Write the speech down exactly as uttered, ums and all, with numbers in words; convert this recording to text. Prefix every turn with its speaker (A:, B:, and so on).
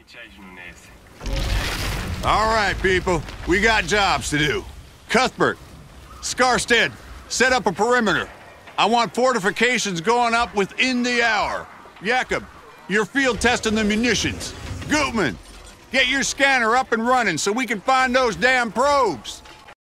A: All right, people. We got jobs to do. Cuthbert, Scarstead, set up a perimeter. I want fortifications going up within the hour. Jakob, you're field testing the munitions. Gutman, get your scanner up and running so we can find those damn probes.